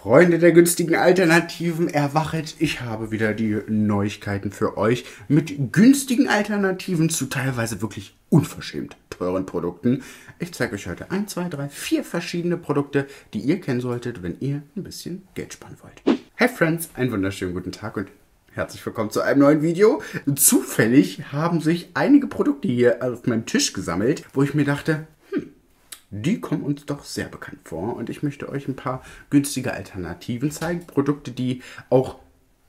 Freunde der günstigen Alternativen, erwachet, ich habe wieder die Neuigkeiten für euch mit günstigen Alternativen zu teilweise wirklich unverschämt teuren Produkten. Ich zeige euch heute 1, 2, 3, 4 verschiedene Produkte, die ihr kennen solltet, wenn ihr ein bisschen Geld sparen wollt. Hey Friends, einen wunderschönen guten Tag und herzlich willkommen zu einem neuen Video. Zufällig haben sich einige Produkte hier auf meinem Tisch gesammelt, wo ich mir dachte, die kommen uns doch sehr bekannt vor und ich möchte euch ein paar günstige Alternativen zeigen. Produkte, die auch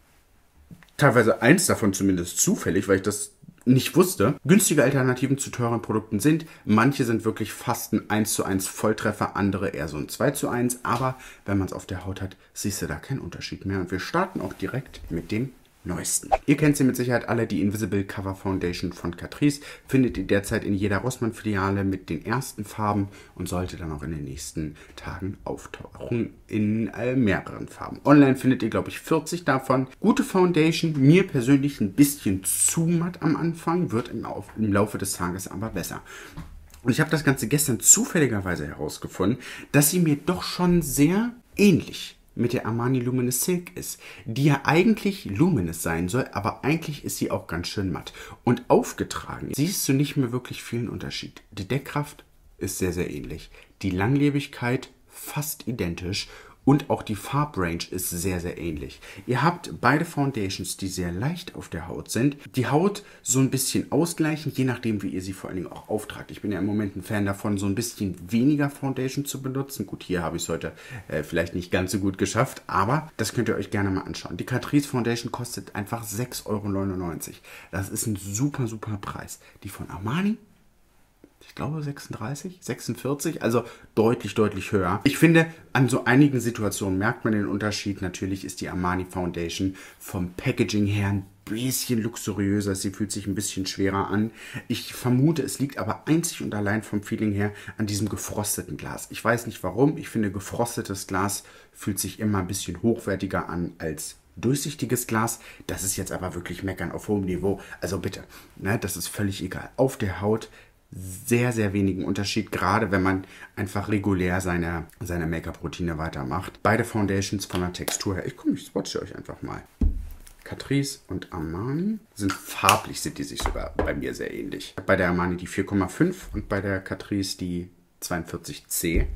teilweise eins davon zumindest zufällig, weil ich das nicht wusste, günstige Alternativen zu teuren Produkten sind. Manche sind wirklich fast ein 1:1 Volltreffer, andere eher so ein 2:1. Aber wenn man es auf der Haut hat, siehst du da keinen Unterschied mehr. Und wir starten auch direkt mit dem neuesten. Ihr kennt sie mit Sicherheit alle, die Invisible Cover Foundation von Catrice. Findet ihr derzeit in jeder Rossmann-Filiale mit den ersten Farben und sollte dann auch in den nächsten Tagen auftauchen in mehreren Farben. Online findet ihr, glaube ich, 40 davon. Gute Foundation, mir persönlich ein bisschen zu matt am Anfang, wird im Laufe des Tages aber besser. Und ich habe das Ganze gestern zufälligerweise herausgefunden, dass sie mir doch schon sehr ähnlich mit der Armani Luminous Silk ist, die ja eigentlich luminous sein soll, aber eigentlich ist sie auch ganz schön matt. Und aufgetragen siehst du nicht mehr wirklich vielen Unterschied. Die Deckkraft ist sehr, sehr ähnlich. Die Langlebigkeit fast identisch und auch die Farbrange ist sehr, sehr ähnlich. Ihr habt beide Foundations, die sehr leicht auf der Haut sind. Die Haut so ein bisschen ausgleichen, je nachdem, wie ihr sie vor allen Dingen auch auftragt. Ich bin ja im Moment ein Fan davon, so ein bisschen weniger Foundation zu benutzen. Gut, hier habe ich es heute vielleicht nicht ganz so gut geschafft, aber das könnt ihr euch gerne mal anschauen. Die Catrice Foundation kostet einfach 6,99 €. Das ist ein super, super Preis. Die von Armani, ich glaube 36, 46, also deutlich, deutlich höher. Ich finde, an so einigen Situationen merkt man den Unterschied. Natürlich ist die Armani Foundation vom Packaging her ein bisschen luxuriöser. Sie fühlt sich ein bisschen schwerer an. Ich vermute, es liegt aber einzig und allein vom Feeling her an diesem gefrosteten Glas. Ich weiß nicht warum. Ich finde, gefrostetes Glas fühlt sich immer ein bisschen hochwertiger an als durchsichtiges Glas. Das ist jetzt aber wirklich Meckern auf hohem Niveau. Also bitte, ne, das ist völlig egal. Auf der Haut sehr, sehr wenigen Unterschied, gerade wenn man einfach regulär seine Make-up-Routine weitermacht. Beide Foundations von der Textur her, ich swatche euch einfach mal. Catrice und Armani sind farblich, sind die sich sogar bei mir sehr ähnlich. Bei der Armani die 4,5 und bei der Catrice die 42C.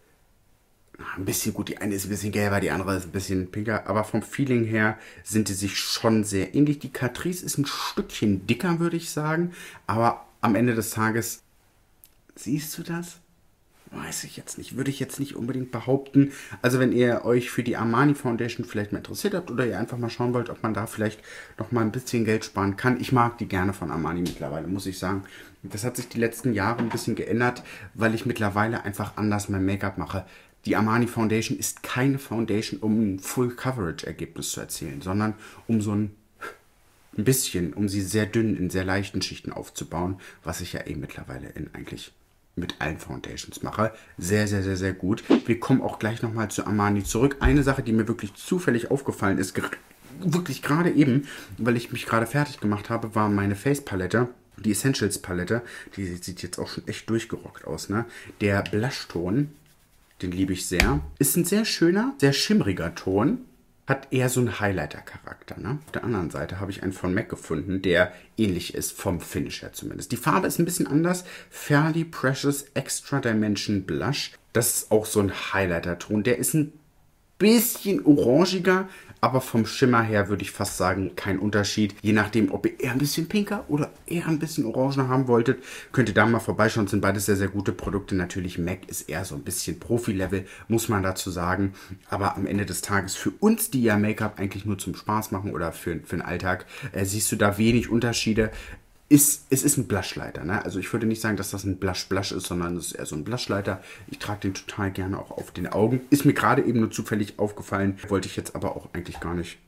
Ein bisschen gut, die eine ist ein bisschen gelber, die andere ist ein bisschen pinker, aber vom Feeling her sind die sich schon sehr ähnlich. Die Catrice ist ein Stückchen dicker, würde ich sagen, aber am Ende des Tages, siehst du das? Weiß ich jetzt nicht, würde ich jetzt nicht unbedingt behaupten. Also wenn ihr euch für die Armani Foundation vielleicht mal interessiert habt oder ihr einfach mal schauen wollt, ob man da vielleicht noch mal ein bisschen Geld sparen kann. Ich mag die gerne von Armani mittlerweile, muss ich sagen. Das hat sich die letzten Jahre ein bisschen geändert, weil ich mittlerweile einfach anders mein Make-up mache. Die Armani Foundation ist keine Foundation, um ein Full-Coverage-Ergebnis zu erzielen, sondern um so ein bisschen, um sie sehr dünn in sehr leichten Schichten aufzubauen, was ich ja mittlerweile eigentlich mit allen Foundations mache. Sehr, sehr, sehr, sehr gut. Wir kommen auch gleich nochmal zu Armani zurück. Eine Sache, die mir wirklich zufällig aufgefallen ist, wirklich gerade eben, weil ich mich gerade fertig gemacht habe, war meine Face-Palette. Die Essentials-Palette, die sieht jetzt auch schon echt durchgerockt aus, ne? Der Blushton, den liebe ich sehr. Ist ein sehr schöner, sehr schimmriger Ton. Hat eher so einen Highlighter-Charakter. Ne? Auf der anderen Seite habe ich einen von MAC gefunden, der ähnlich ist, vom Finish her zumindest. Die Farbe ist ein bisschen anders. Fairly Precious Extra Dimension Blush. Das ist auch so ein Highlighter-Ton. Der ist ein bisschen orangiger, aber vom Schimmer her würde ich fast sagen, kein Unterschied. Je nachdem, ob ihr eher ein bisschen pinker oder eher ein bisschen orangener haben wolltet, könnt ihr da mal vorbeischauen. Das sind beides sehr, sehr gute Produkte. Natürlich, MAC ist eher so ein bisschen Profi-Level, muss man dazu sagen. Aber am Ende des Tages, für uns, die ja Make-up eigentlich nur zum Spaß machen oder für den Alltag, siehst du da wenig Unterschiede. Es ist ein Blushleiter, ne? Also ich würde nicht sagen, dass das ein Blush ist, sondern es ist eher so ein Blushleiter. Ich trage den total gerne auch auf den Augen. Ist mir gerade eben nur zufällig aufgefallen, wollte ich jetzt aber auch eigentlich gar nicht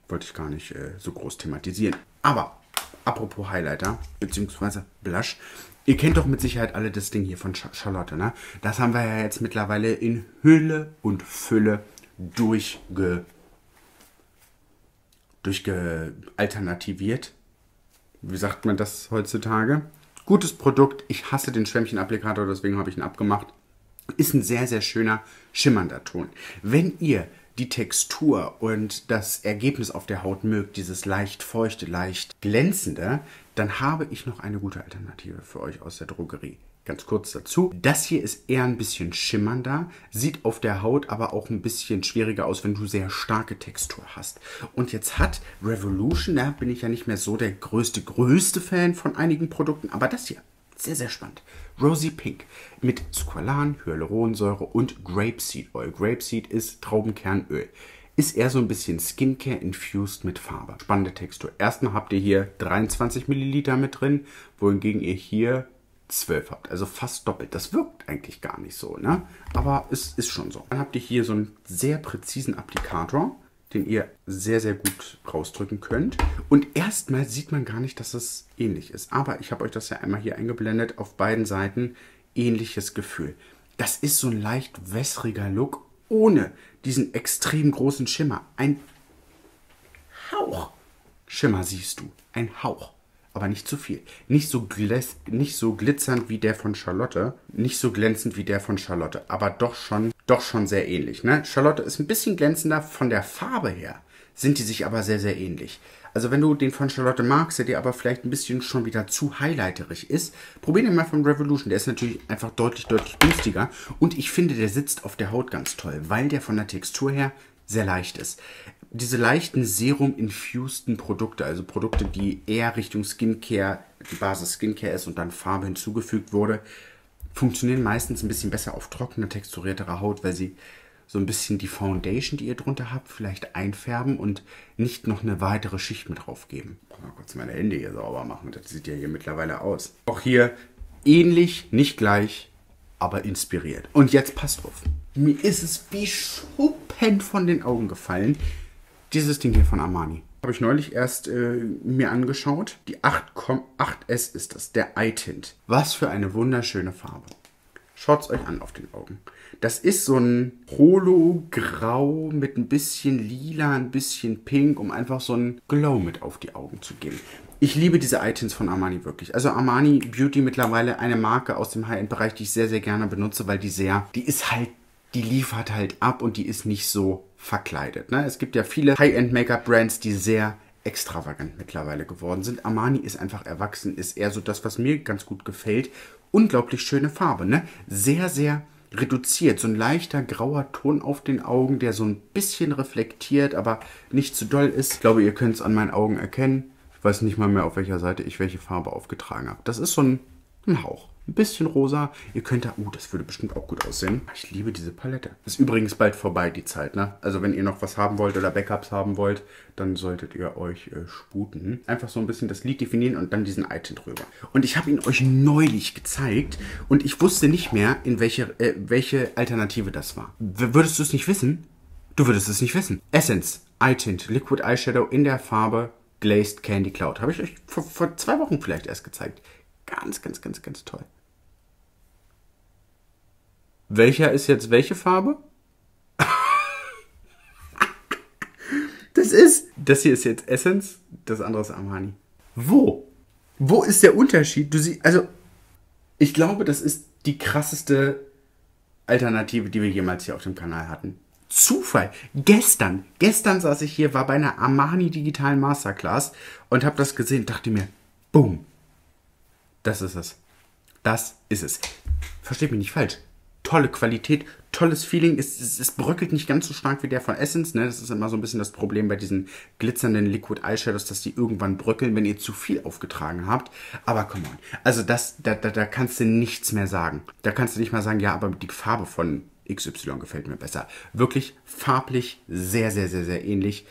so groß thematisieren. Aber apropos Highlighter bzw. Blush, ihr kennt doch mit Sicherheit alle das Ding hier von Charlotte, ne? Das haben wir ja jetzt mittlerweile in Hülle und Fülle durchgealternativiert. Wie sagt man das heutzutage? Gutes Produkt. Ich hasse den Schwämmchen-Applikator, deswegen habe ich ihn abgemacht. Ist ein sehr, sehr schöner, schimmernder Ton. Wenn ihr die Textur und das Ergebnis auf der Haut mögt, dieses leicht feuchte, leicht glänzende, dann habe ich noch eine gute Alternative für euch aus der Drogerie. Ganz kurz dazu. Das hier ist eher ein bisschen schimmernder, sieht auf der Haut aber auch ein bisschen schwieriger aus, wenn du sehr starke Textur hast. Und jetzt hat Revolution, da bin ich ja nicht mehr so der größte Fan von einigen Produkten, aber das hier, sehr, sehr spannend. Rosy Pink mit Squalan, Hyaluronsäure und Grapeseed Oil. Grapeseed ist Traubenkernöl. Ist eher so ein bisschen Skincare infused mit Farbe. Spannende Textur. Erstmal habt ihr hier 23 Milliliter mit drin, wohingegen ihr hier 12 habt. Also fast doppelt. Das wirkt eigentlich gar nicht so, ne? Aber es ist schon so. Dann habt ihr hier so einen sehr präzisen Applikator, den ihr sehr, sehr gut rausdrücken könnt. Und erstmal sieht man gar nicht, dass es ähnlich ist. Aber ich habe euch das ja einmal hier eingeblendet. Auf beiden Seiten ähnliches Gefühl. Das ist so ein leicht wässriger Look, ohne diesen extrem großen Schimmer. Ein Hauch Schimmer siehst du. Ein Hauch. Aber nicht zu viel. Nicht so glitzernd wie der von Charlotte. Nicht so glänzend wie der von Charlotte. Aber doch schon sehr ähnlich. Ne? Charlotte ist ein bisschen glänzender. Von der Farbe her sind die sich aber sehr, sehr ähnlich. Also wenn du den von Charlotte magst, der dir aber vielleicht ein bisschen schon wieder zu highlighterig ist, probier den mal von Revolution. Der ist natürlich einfach deutlich günstiger. Und ich finde, der sitzt auf der Haut ganz toll, weil der von der Textur her sehr leicht ist. Diese leichten Serum-infusten Produkte, also Produkte, die eher Richtung Skincare, die Basis Skincare ist und dann Farbe hinzugefügt wurde, funktionieren meistens ein bisschen besser auf trockener, texturierterer Haut, weil sie so ein bisschen die Foundation, die ihr drunter habt, vielleicht einfärben und nicht noch eine weitere Schicht mit drauf geben. Mal kurz meine Hände hier sauber machen, das sieht ja hier mittlerweile aus. Auch hier ähnlich, nicht gleich, aber inspiriert. Und jetzt passt auf. Mir ist es wie Schuppen von den Augen gefallen. Dieses Ding hier von Armani. Habe ich neulich erst mir angeschaut. Die 8S ist das, der Eye Tint. Was für eine wunderschöne Farbe. Schaut es euch an auf den Augen. Das ist so ein Holo-Grau mit ein bisschen Lila, ein bisschen Pink, um einfach so einen Glow mit auf die Augen zu geben. Ich liebe diese Eye Tints von Armani wirklich. Also Armani Beauty mittlerweile eine Marke aus dem High-End-Bereich, die ich sehr, sehr gerne benutze, weil die liefert halt ab und die ist nicht so verkleidet. Ne? Es gibt ja viele High-End-Make-up-Brands, die sehr extravagant mittlerweile geworden sind. Armani ist einfach erwachsen, ist eher so das, was mir ganz gut gefällt. Unglaublich schöne Farbe, ne? Sehr, sehr reduziert. So ein leichter grauer Ton auf den Augen, der so ein bisschen reflektiert, aber nicht zu doll ist. Ich glaube, ihr könnt es an meinen Augen erkennen. Ich weiß nicht mal mehr, auf welcher Seite ich welche Farbe aufgetragen habe. Das ist so ein Hauch. Ein bisschen rosa. Ihr könnt da... das würde bestimmt auch gut aussehen. Ich liebe diese Palette. Ist übrigens bald vorbei, die Zeit, ne? Also wenn ihr noch was haben wollt oder Backups haben wollt, dann solltet ihr euch sputen. Einfach so ein bisschen das Lid definieren und dann diesen Eye Tint drüber. Und ich habe ihn euch neulich gezeigt und ich wusste nicht mehr, in welche Alternative das war. Würdest du es nicht wissen? Du würdest es nicht wissen. Essence Eye Tint Liquid Eyeshadow in der Farbe Glazed Candy Cloud. Habe ich euch vor 2 Wochen vielleicht erst gezeigt. Ganz toll. Welcher ist jetzt welche Farbe? Das hier ist jetzt Essence, das andere ist Armani. Wo ist der Unterschied? Du siehst, also, ich glaube, das ist die krasseste Alternative, die wir jemals hier auf dem Kanal hatten. Zufall. Gestern saß ich hier, war bei einer Armani digitalen Masterclass und habe das gesehen und dachte mir, boom. Das ist es. Das ist es. Versteht mich nicht falsch. Tolle Qualität, tolles Feeling. Es bröckelt nicht ganz so stark wie der von Essence. Ne? Das ist immer so ein bisschen das Problem bei diesen glitzernden Liquid Eyeshadows, dass die irgendwann bröckeln, wenn ihr zu viel aufgetragen habt. Aber come on. Also da kannst du nichts mehr sagen. Da kannst du nicht mal sagen, ja, aber die Farbe von XY gefällt mir besser. Wirklich farblich sehr, sehr, sehr, sehr ähnlich.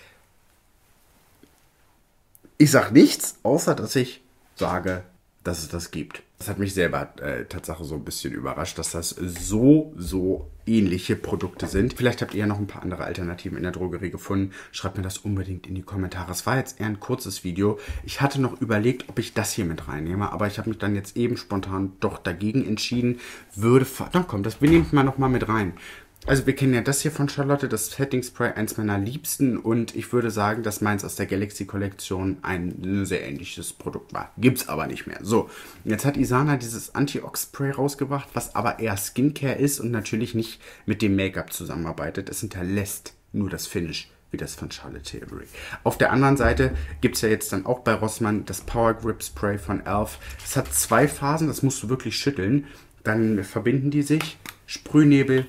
Ich sag nichts, außer dass ich sage, dass es das gibt. Das hat mich selber Tatsache so ein bisschen überrascht, dass das so ähnliche Produkte sind. Vielleicht habt ihr ja noch ein paar andere Alternativen in der Drogerie gefunden. Schreibt mir das unbedingt in die Kommentare. Es war jetzt eher ein kurzes Video. Ich hatte noch überlegt, ob ich das hier mit reinnehme, aber ich habe mich dann jetzt eben spontan doch dagegen entschieden. Dann kommt das, wir nehmen es mal noch mal mit rein. Also wir kennen ja das hier von Charlotte, das Setting Spray, eins meiner liebsten, und ich würde sagen, dass meins aus der Galaxy-Kollektion ein sehr ähnliches Produkt war. Gibt's aber nicht mehr. So, jetzt hat Isana dieses Anti-Ox-Spray rausgebracht, was aber eher Skincare ist und natürlich nicht mit dem Make-up zusammenarbeitet. Es hinterlässt nur das Finish wie das von Charlotte Tilbury. Auf der anderen Seite gibt es ja jetzt dann auch bei Rossmann das Power Grip Spray von e.l.f. Es hat 2 Phasen, das musst du wirklich schütteln. Dann verbinden die sich. Sprühnebel.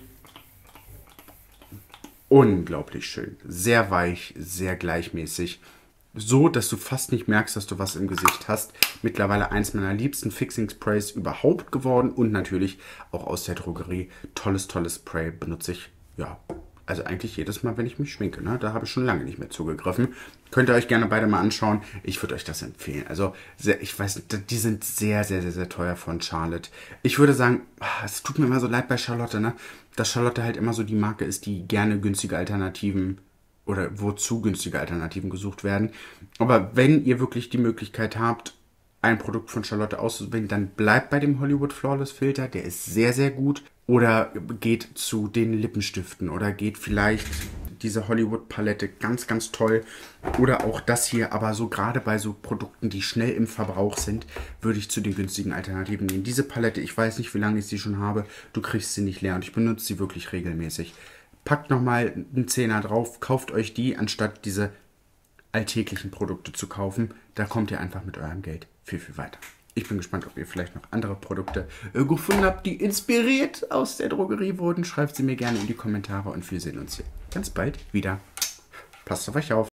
Unglaublich schön. Sehr weich, sehr gleichmäßig. So, dass du fast nicht merkst, dass du was im Gesicht hast. Mittlerweile eins meiner liebsten Fixing Sprays überhaupt geworden. Und natürlich auch aus der Drogerie. Tolles, tolles Spray benutze ich, ja, also eigentlich jedes Mal, wenn ich mich schminke. Ne? Da habe ich schon lange nicht mehr zugegriffen. Könnt ihr euch gerne beide mal anschauen. Ich würde euch das empfehlen. Also, ich weiß, die sind sehr, sehr, sehr, sehr teuer von Charlotte. Ich würde sagen, es tut mir immer so leid bei Charlotte, ne? Dass Charlotte halt immer so die Marke ist, die gerne günstige Alternativen oder wozu günstige Alternativen gesucht werden. Aber wenn ihr wirklich die Möglichkeit habt, ein Produkt von Charlotte auszuwählen, dann bleibt bei dem Hollywood Flawless Filter. Der ist sehr, sehr gut. Oder geht zu den Lippenstiften oder geht vielleicht diese Hollywood Palette, ganz, ganz toll. Oder auch das hier, aber so gerade bei so Produkten, die schnell im Verbrauch sind, würde ich zu den günstigen Alternativen gehen. Diese Palette, ich weiß nicht, wie lange ich sie schon habe, du kriegst sie nicht leer und ich benutze sie wirklich regelmäßig. Packt nochmal einen Zehner drauf, kauft euch die, anstatt diese alltäglichen Produkte zu kaufen. Da kommt ihr einfach mit eurem Geld viel, viel weiter. Ich bin gespannt, ob ihr vielleicht noch andere Produkte gefunden habt, die inspiriert aus der Drogerie wurden. Schreibt sie mir gerne in die Kommentare und wir sehen uns hier ganz bald wieder. Passt auf euch auf.